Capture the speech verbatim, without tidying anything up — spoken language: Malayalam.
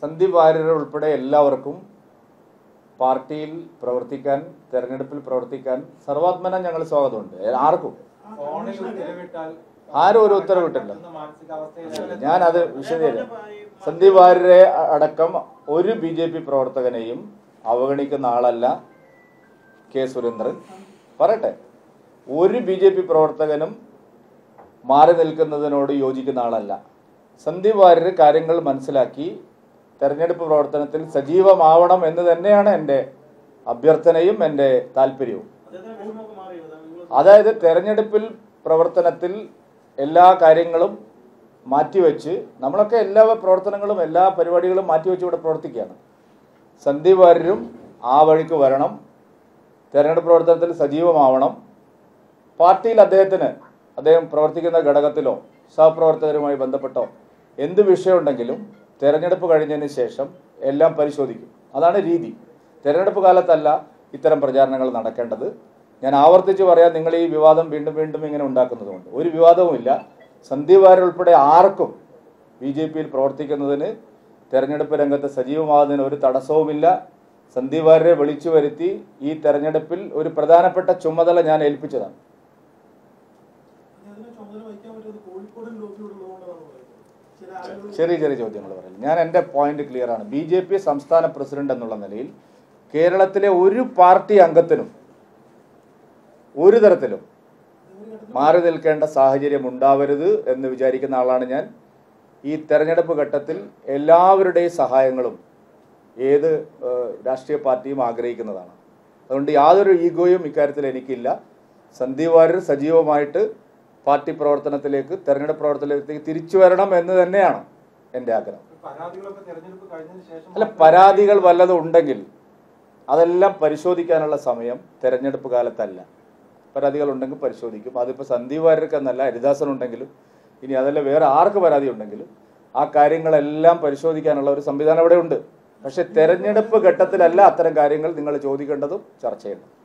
സന്ദീപ് വാര്യരെ ഉൾപ്പെടെ എല്ലാവർക്കും പാർട്ടിയിൽ പ്രവർത്തിക്കാൻ, തെരഞ്ഞെടുപ്പിൽ പ്രവർത്തിക്കാൻ സർവാത്മന ഞങ്ങൾ സ്വാഗതമുണ്ട്. ആർക്കും ആരും ഒരു ഉത്തരവിട്ടില്ല. ഞാനത് വിശദീകരിക്കാം. സന്ദീപ് വാര്യരെ അടക്കം ഒരു ബി ജെ പി പ്രവർത്തകനെയും അവഗണിക്കുന്ന ആളല്ല കെ സുരേന്ദ്രൻ. പറയട്ടെ, ഒരു ബി ജെ പി പ്രവർത്തകനും മാറി നിൽക്കുന്നതിനോട് യോജിക്കുന്ന ആളല്ല. സന്ദീപ് വാര്യർ കാര്യങ്ങൾ മനസ്സിലാക്കി തെരഞ്ഞെടുപ്പ് പ്രവർത്തനത്തിൽ സജീവമാവണം എന്ന് തന്നെയാണ് എൻ്റെ അഭ്യർത്ഥനയും എൻ്റെ താല്പര്യവും. അതായത് തെരഞ്ഞെടുപ്പിൽ പ്രവർത്തനത്തിൽ എല്ലാ കാര്യങ്ങളും മാറ്റിവെച്ച്, നമ്മളൊക്കെ എല്ലാ പ്രവർത്തനങ്ങളും എല്ലാ പരിപാടികളും മാറ്റിവെച്ച് ഇവിടെ പ്രവർത്തിക്കുകയാണ്. സന്ദീപ് വാര്യരും ആ വഴിക്ക് വരണം, തെരഞ്ഞെടുപ്പ് പ്രവർത്തനത്തിൽ സജീവമാവണം. പാർട്ടിയിൽ അദ്ദേഹത്തിന് അദ്ദേഹം പ്രവർത്തിക്കുന്ന ഘടകത്തിലോ സഹപ്രവർത്തകരുമായി ബന്ധപ്പെട്ടോ എന്ത് വിഷയമുണ്ടെങ്കിലും തെരഞ്ഞെടുപ്പ് കഴിഞ്ഞതിന് ശേഷം എല്ലാം പരിശോധിക്കും. അതാണ് രീതി. തെരഞ്ഞെടുപ്പ് കാലത്തല്ല ഇത്തരം പ്രചാരണങ്ങൾ നടക്കേണ്ടത്. ഞാൻ ആവർത്തിച്ച് പറയാം, നിങ്ങൾ ഈ വിവാദം വീണ്ടും വീണ്ടും ഇങ്ങനെ ഉണ്ടാക്കുന്നതുകൊണ്ട് ഒരു വിവാദവുമില്ല. സന്ദീപ് വാര്യർ ഉൾപ്പെടെ ആർക്കും ബി ജെ പിയിൽ പ്രവർത്തിക്കുന്നതിന്, തെരഞ്ഞെടുപ്പ് രംഗത്ത് സജീവമാകുന്നതിന് ഒരു തടസ്സവുമില്ല. സന്ദീപ് വാര്യരെ വിളിച്ചു വരുത്തി ഈ തെരഞ്ഞെടുപ്പിൽ ഒരു പ്രധാനപ്പെട്ട ചുമതല ഞാൻ ഏൽപ്പിച്ചതാണ്. ചെറിയ ചെറിയ ചോദ്യങ്ങൾ പറയില്ല. ഞാൻ എൻ്റെ പോയിന്റ് ക്ലിയർ ആണ്. ബി ജെ പി സംസ്ഥാന പ്രസിഡന്റ് എന്നുള്ള നിലയിൽ കേരളത്തിലെ ഒരു പാർട്ടി അംഗത്തിനും ഒരു തരത്തിലും മാറി നിൽക്കേണ്ട സാഹചര്യം ഉണ്ടാവരുത് എന്ന് വിചാരിക്കുന്ന ആളാണ് ഞാൻ. ഈ തെരഞ്ഞെടുപ്പ് ഘട്ടത്തിൽ എല്ലാവരുടെയും സഹായങ്ങളും ഏത് രാഷ്ട്രീയ പാർട്ടിയും ആഗ്രഹിക്കുന്നതാണ്. അതുകൊണ്ട് യാതൊരു ഈഗോയും ഇക്കാര്യത്തിൽ എനിക്കില്ല. സന്ദീപ് വാര്യർ സജീവമായിട്ട് പാർട്ടി പ്രവർത്തനത്തിലേക്ക്, തെരഞ്ഞെടുപ്പ് പ്രവർത്തനത്തിലേക്ക് തിരിച്ചു വരണം എന്ന് തന്നെയാണ് എൻ്റെ ആഗ്രഹം. അല്ല, പരാതികൾ വല്ലതും ഉണ്ടെങ്കിൽ അതെല്ലാം പരിശോധിക്കാനുള്ള സമയം തെരഞ്ഞെടുപ്പ് കാലത്തല്ല. പരാതികൾ ഉണ്ടെങ്കിൽ പരിശോധിക്കും. അതിപ്പോൾ സന്ദീപ് വാര്യർക്ക് എന്നല്ല, ഹരിദാസനുണ്ടെങ്കിലും ഇനി അതല്ല വേറെ ആർക്ക് പരാതി ഉണ്ടെങ്കിലും ആ കാര്യങ്ങളെല്ലാം പരിശോധിക്കാനുള്ള ഒരു സംവിധാനം ഇവിടെ ഉണ്ട്. പക്ഷെ തെരഞ്ഞെടുപ്പ് ഘട്ടത്തിലല്ല അത്തരം കാര്യങ്ങൾ നിങ്ങൾ ചോദിക്കേണ്ടതും ചർച്ച ചെയ്യേണ്ടതും.